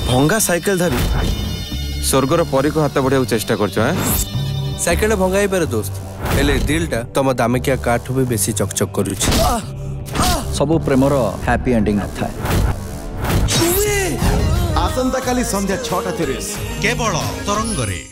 भंगा साइकिल धरी स्वर्गर परी को हाथ बढ़िया चेष्टा कर साइकिल भंगा ही पारे दोस्त हेले दिलटा तुम दामिकिया काठ भी बेसी चकचक करुछि सबु प्रेमर हैप्पी एंडिंग न थाए आसंता काली संध्या 6:30 केवल तरंगरे।